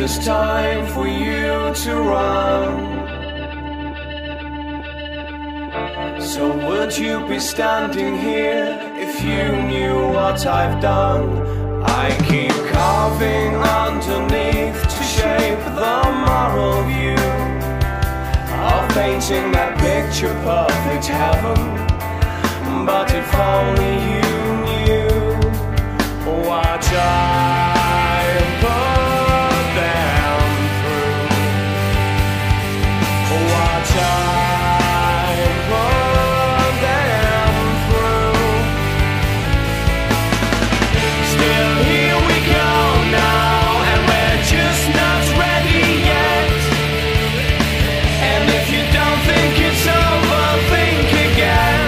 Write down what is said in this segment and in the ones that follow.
it's time for you to run. So would you be standing here if you knew what I've done? I keep carving underneath to shape the moral view of painting that picture perfect heaven. But if only you knew what I put them through, what I put them through. Still here we go now, and we're just not ready yet. And if you don't think it's over, think again.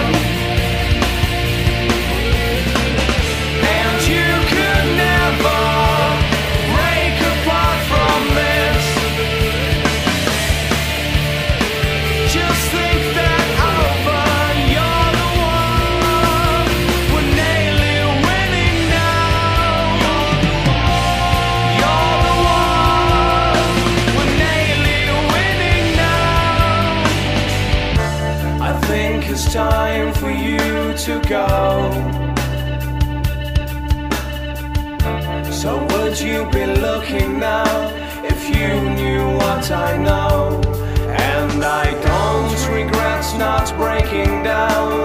And you could never break apart from this. Just think that over. You're the one. We're nearly winning now. You're the one. We're nearly winning now. I think it's time for you to go. So would you be looking now if you knew what I know? And I don't regret not breaking down